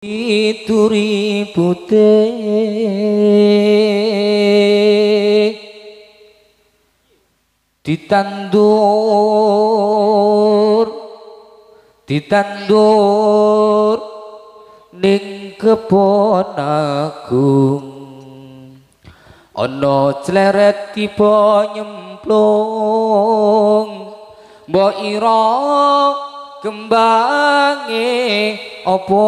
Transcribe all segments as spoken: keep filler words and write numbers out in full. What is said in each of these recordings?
Turi putih ditandur ditandur ning kebon agung ana cleret tiba nyemplung mbok ira kembange apa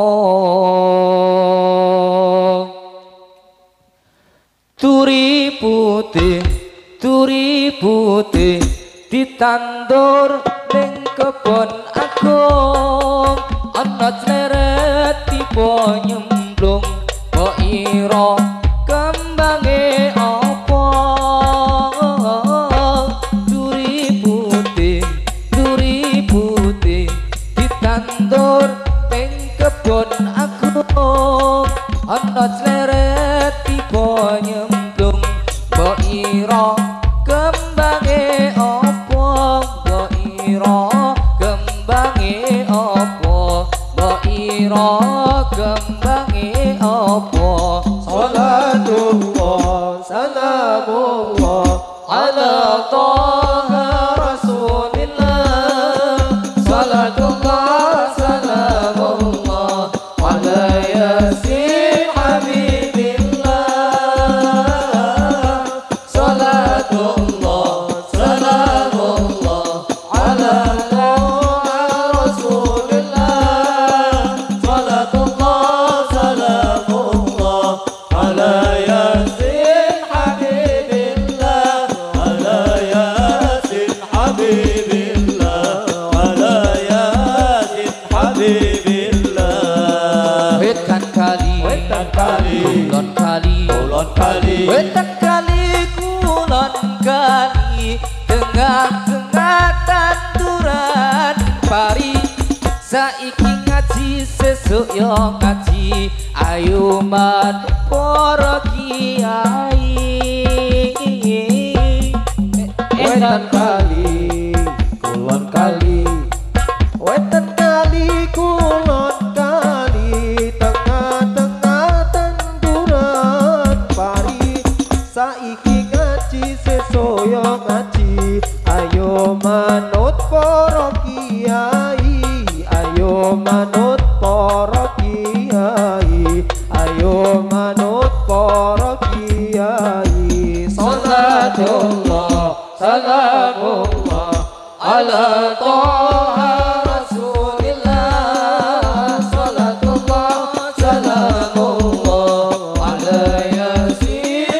turi putih turi putih ditandur ning kebon agung ana cleret tiba nyemplung mbok ira kembange apa turi putih turi putih ditandur ning kebon agung ana cleret tiba nyemplung mbok ira kembange apa mbok ira kembange apa mbok ira kembange apa salatullah salamullah ala taha rasulillah salatullah salamullah ala yasin habibillah salatullah salamullah ala taha rasulillah salatullah salamullah ala yasin habibillah ala yasin habibillah ala yasin habibillah wetan kali wetan kali kulon kali kulon kali wetan kali kulon kali tengah-tengah tanduran pari saiki ngaji sesuk yo ngaji ayo man para kiai wetan kali kulon kali wetan kali kulon kali tengah-tengah tanduran pari saiki ngaji sesuk yo ngaji ayo manut para kiai ayo manut para kiai ayo manut para kiai salatullah salamullah ala taha rasulillah salatullah salamullah ala yasin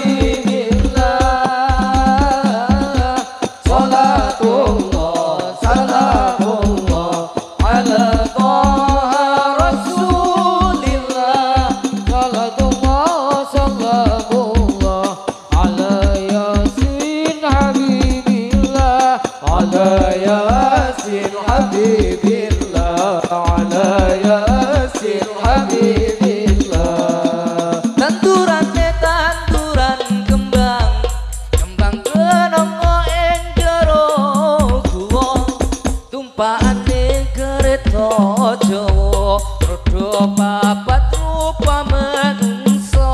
habibillah salatullah salamullah ala taha rasulillah salatullah salamullah ala yasin habibillah ala yasin habibillah ala yasin habibillah tanturane tanturan kembang kembang kenongo ing jero guwa tumpakane kereta Jawa rodha papat rupa manungsa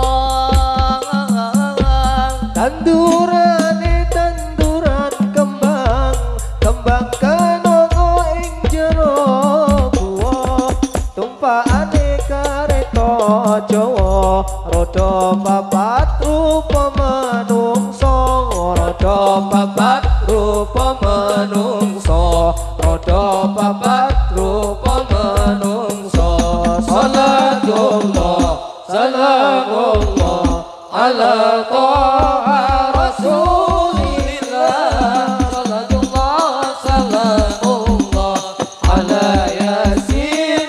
tandurane tanduran kembang kembang kenongo ing jero guwa tumpakane kereta Jawa rodha papat rupa manungsa rodha papat rupa manungsa rodha papat rupa manungsa salatullah salamullah ala taha rasulillah salatullah salamullah ala yasin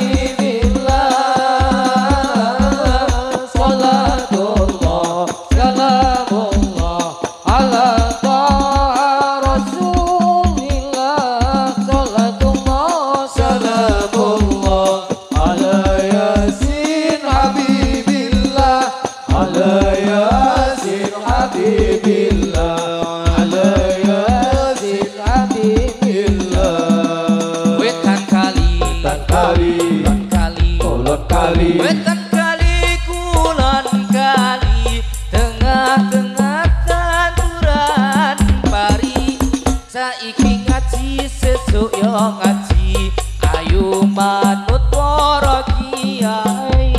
habibillah salatullah salamullah ala taha rasulillah salatullah salamullah ala yasin habibillah ala yasin kulon kali. Wetan kali kulon kali, tengah-tengah tanduran pari. Saiki ngaji sesuk yo ngaji, ayo manut para kiai.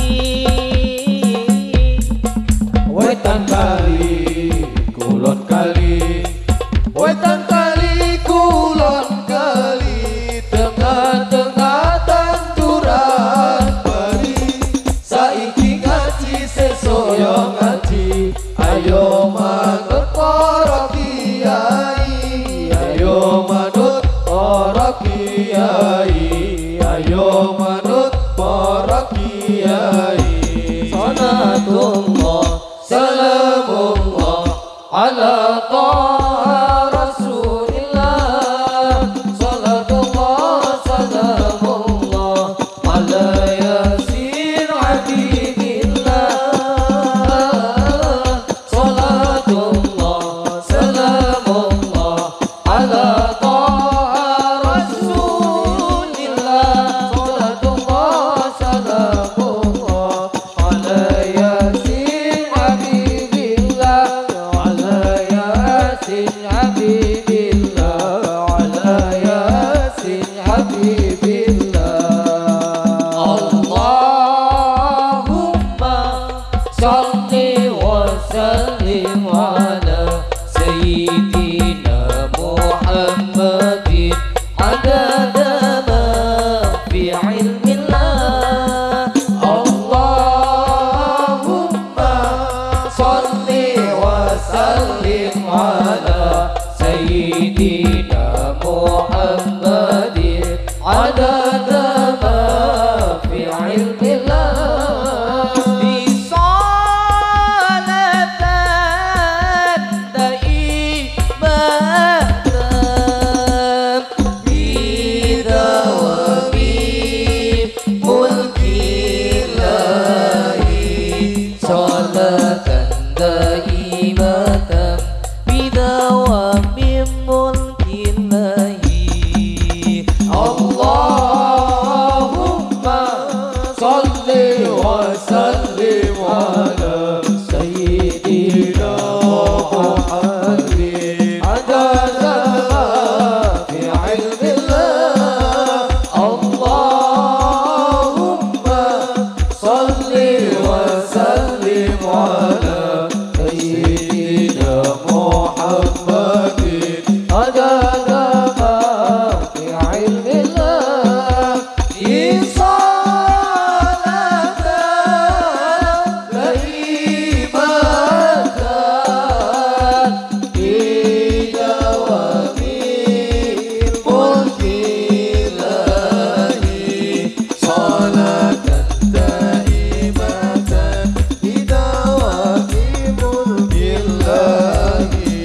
Wetan kali kulon kali, wetan kali kulon kali, tengah-tengah tanduran pari. Saiki ngaji sesuk yo ngaji, ayo manut para kiai, ayo manut para kiai, ayo manut para kiai. Salatullah salamullah ala taha rasulillah, salatullah salamullah ala yasin habibillah, salatullah salamullah ala taha rasulillah, salatullah salamullah ala yasin habibillah, ala yasin habibillah, ala yasin habibillah. Allahumma salli wa sallim ala sayyidina Muhammadin adada ma fi ilmillah. Allahumma salli wa sallim ala sayyidina Muhammadin adada ma fi ilmillah. Bisolatan daimatan bidawami mulkillahi, solatan daimatan bidawami mulkillahi. Allahumma salli wa sallim ala sayyidina Muhammadin adada ma fi ilmillah. Allahumma salli wa sallim ala sayyidina Muhammadin adada ma fi ilmillah. Salatan daimatan bidawamil mulkillahi, salatan daimatan bidawamil mulkillahi.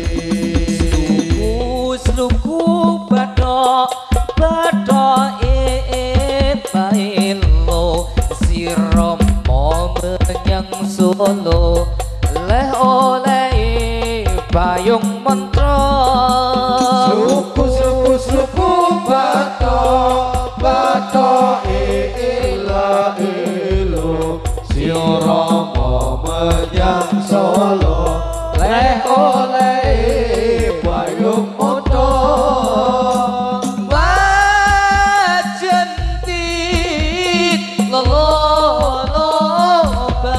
Sluku bathok bathok ee pailo, sirama menyang Solo leh oleh payung mantra. Suku suku suku batok batok ela elo, sirama menyang Solo leh oleh payung moto. Wajentit loloba,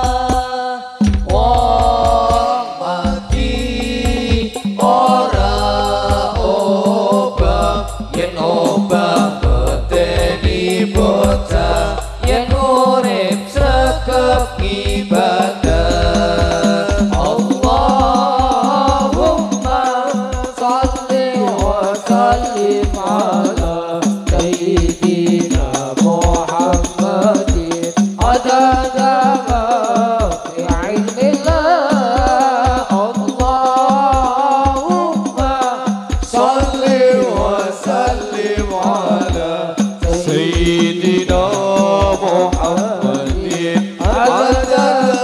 Wong mati ora obah, yen obah meteni bocah, yen urip sekep ngibadah. Allahumma salli wa sallim ala sayyidina Muhammadin adada ma fi ilmillah. Allahumma salli wa sallim ala sayyidina Muhammadin adada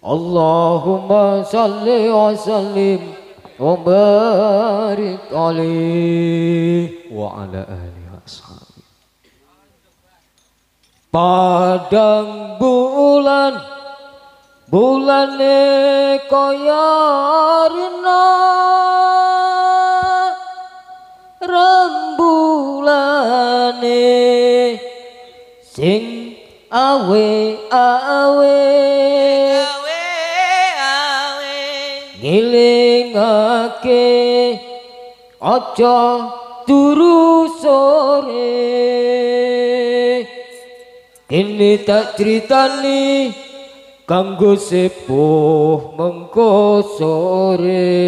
Allahumma salli wa sallim wa barik alaihi wa ala alihi wa ashabihi. Padang bulan bulane kaya rina rembulane sing awe awe ngilingake aja turu sore kene tak critani kanggo sepuh mengko sore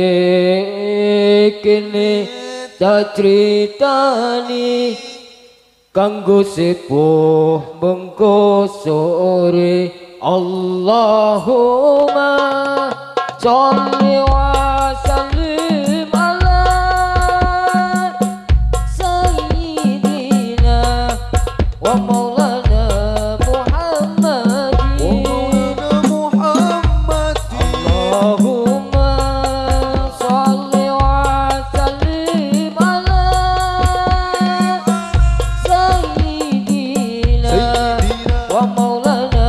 kene tak critani kanggo sepuh mengko sore Allahumma sholli wa sallim ala sayyidina wa maulana Muhammadin Allahumma sholli wa sallim ala sayyidina wa maulana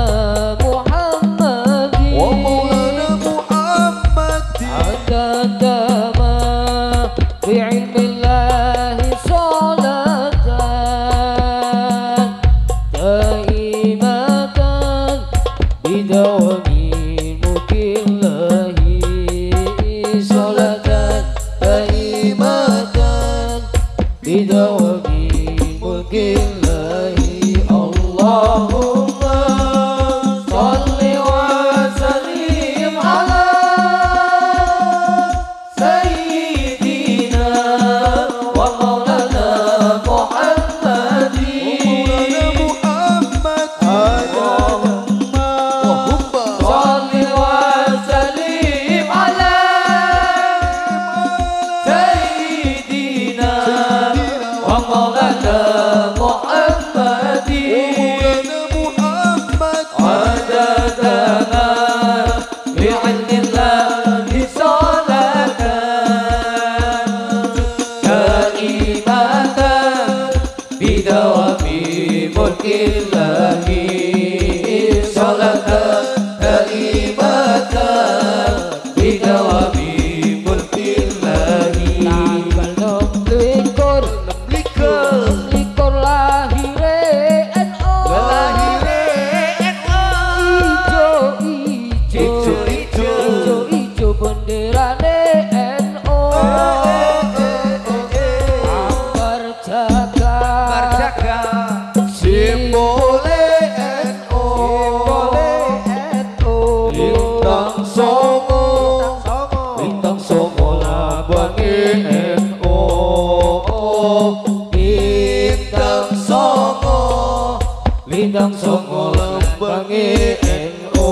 Bintang songo lembangi N O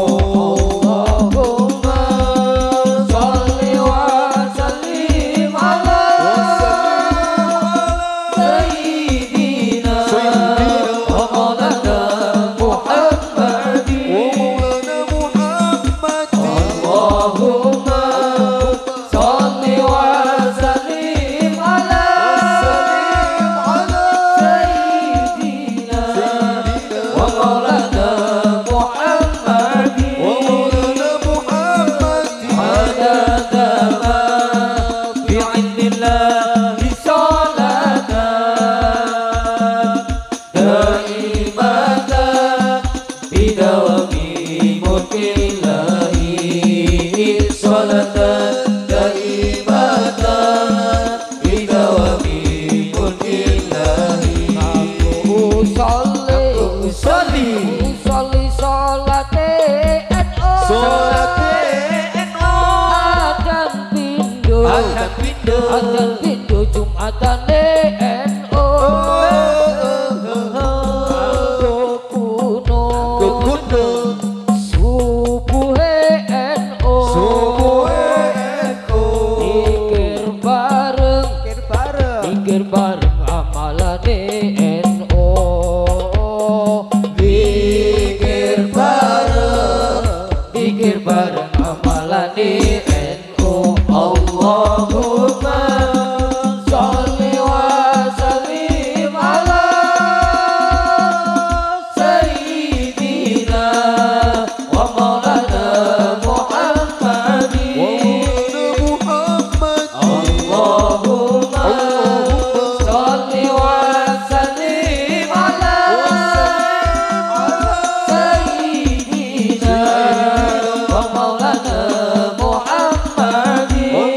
Allahumma sholli wa sallim ala sayyidina wa maulana Muhammadin Allahumma sholli wa sallim ala sayyidina wa maulana Adan pindo Jumatane N O Kuno Kuno Subuhe N O Mikir bareng Mikir bareng amalane N O Mikir bareng zikir bareng amalane N U. Allahumma sholli wa sallim ala sayyidina wa maulana Muhammadin. Allahumma sholli wa sallim ala sayyidina wa maulana Muhammadin.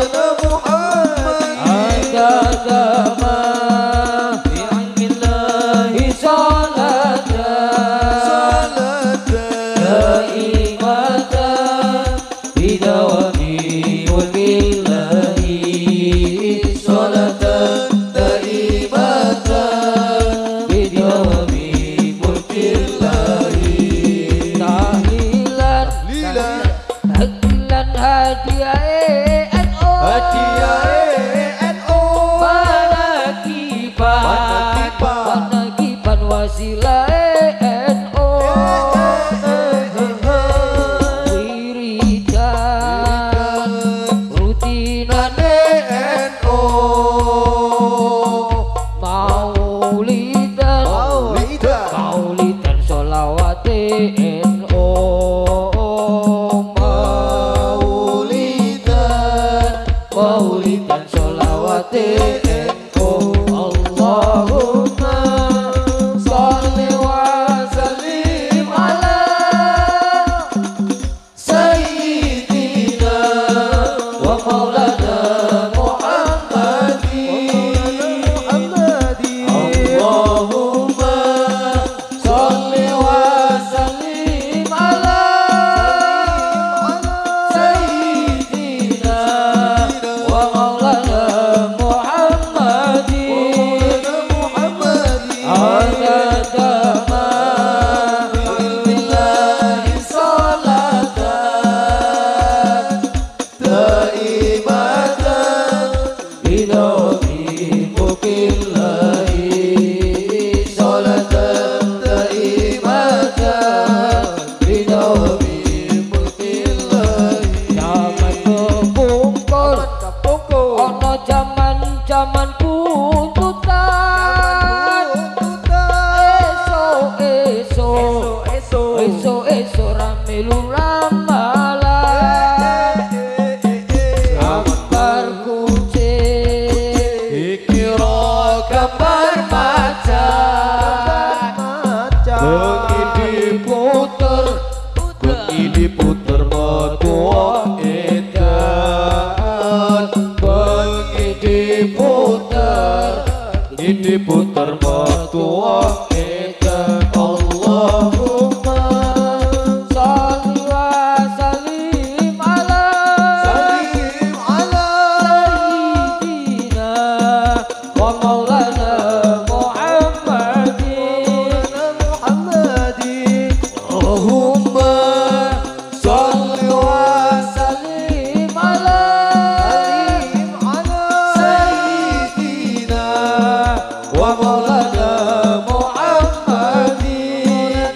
Adadama bi'ilmillahi salatan daimatan bidawami mulkillahi salatan daimatan bidawami mulkillahi. Tahlilan tahlilan hadiah N O Manakiban Manakiban wasilah N O Wiridan rutinane N O Maulidan Maulidan sholawate N O Maulidan Maulidan sholawate N O. Allahumma sholli wa sallim ala sayyidina wa maulana Muhammadin. Allahumma sholli wa sallim ala sayyidina wa maulana Muhammadin. Adadama bi'ilmillahi salatan daimatan bidawami mulkillahi salatan daimatan bidawami mulkillahi. Jaman kepungkur ono jaman-jaman puntutan esok-esok rame luramalan gambar kucing kira gambar macan bengi diputer bengi diputer metuwa edan bengi diputer bengi diputer metuwa edan. Allahumma sholli wa sallim ala sayyidina wa maulana Muhammadin. Allahumma sholli wa sallim ala sayyidina wa maulana Muhammadin.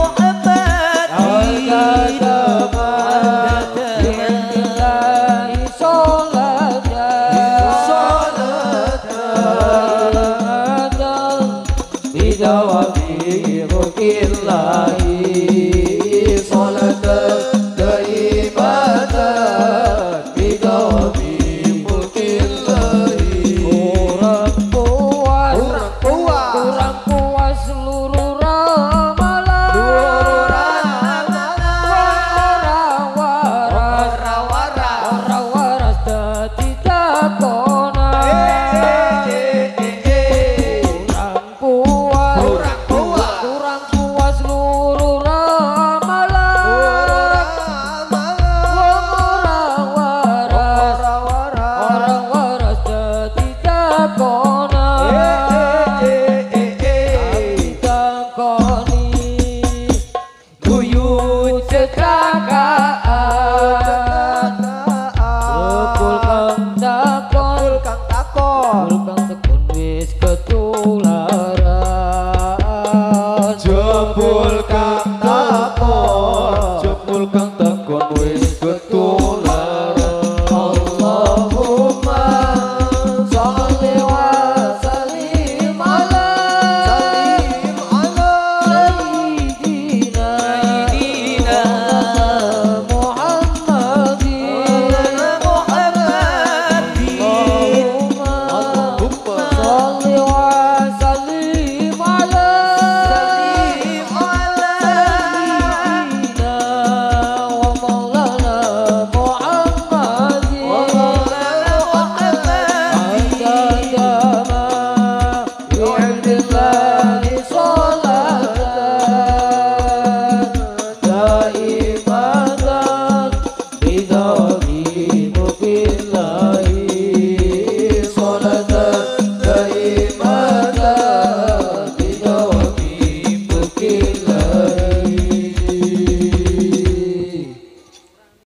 Adadama bi'ilmillahi salatan bidawami mulkillahi salatan daimatan bidawami mulkillahi. Kurang puas kurang puas seluruh ramalan orang waras dadi takonan. Kurang puas kurang puas seluruh ramalan orang waras dadi takonan. Takoni guyu cekakaan lepul kang takon lepul kang tekun wis ketularan jebul kang takon jebul kang takon Salatan daimatan bidawami mukil